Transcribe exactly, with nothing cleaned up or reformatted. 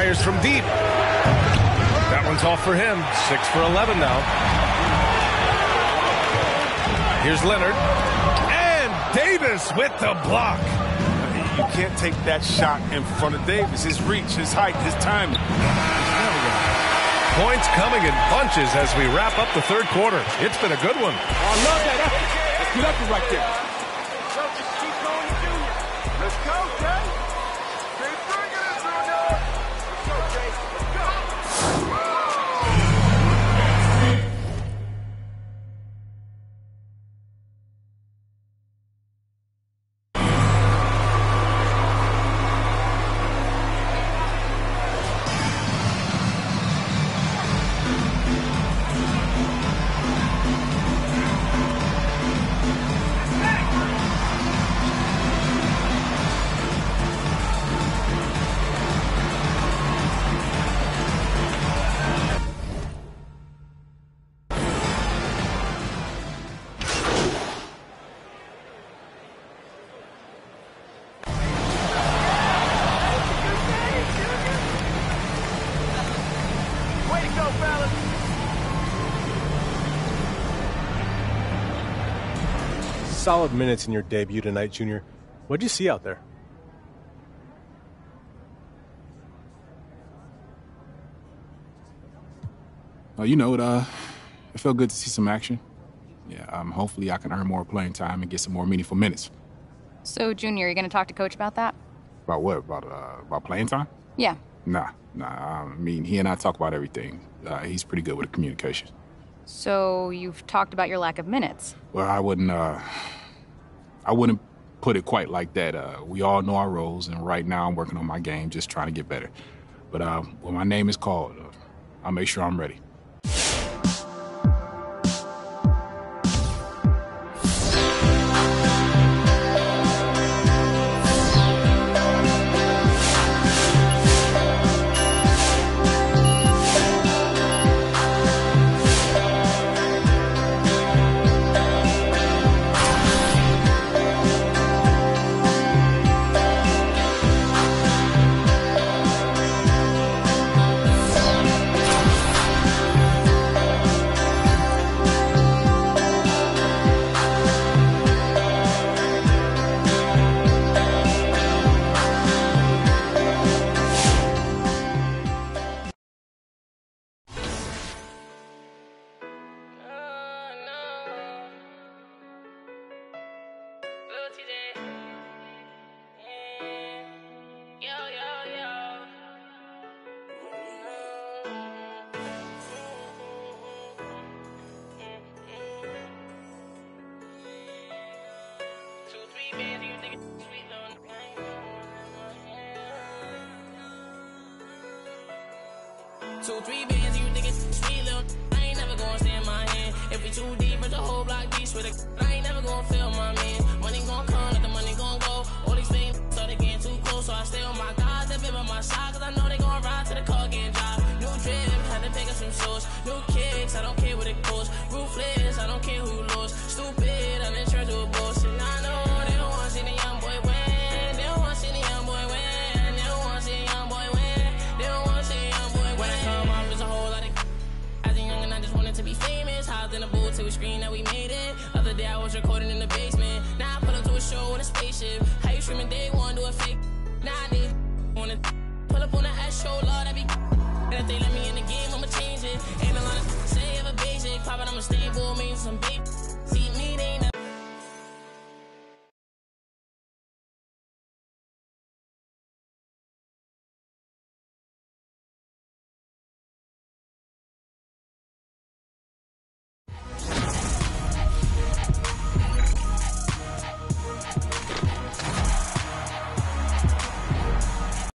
Fires from deep. That one's off for him. six for eleven now. Here's Leonard. And Davis with the block. You can't take that shot in front of Davis. His reach, his height, his timing. Points coming in bunches as we wrap up the third quarter. It's been a good one. Oh, I love that effort. Let's get up right there. So just keep going to Junior. Let's go, Jay. Keep bringing it, Junior. Let's go, Jay. Let's go. Solid minutes in your debut tonight, Junior. What'd you see out there? Oh, you know, it, uh, it felt good to see some action. Yeah, um, hopefully I can earn more playing time and get some more meaningful minutes. So, Junior, are you going to talk to Coach about that? About what? About uh, about playing time? Yeah. Nah, nah. I mean, he and I talk about everything. Uh, he's pretty good with communication. So, you've talked about your lack of minutes. Well, I wouldn't, uh, I wouldn't put it quite like that. Uh, we all know our roles, and right now I'm working on my game, just trying to get better. But uh, when my name is called, uh, I'll make sure I'm ready. Two, three bands, you think it's sweet, little. I ain't never gonna stand my hand. If we too deep, but the whole block beats with it. I ain't never gonna feel my man. Money gon' come, let the money gon' go. All these things started getting too close, so I stay on my guys that been by my side, cause I know they gon' ride to the car getting dry. New drip, had to pick up some shoes. New kicks, I don't care what it costs. Ruthless, I don't care who lost. Stupid, I done turned to a boss. And I know they don't wanna see the young boy win. They don't wanna see the young boy win. They don't wanna see the young boy win. They don't wanna see the young boy win. When I come up, there's a whole lot of as a young and I just wanted to be famous. Hopped in a booth till we screen that we made it. Other day I was recording in the basement. Now I put up to a show in a spaceship.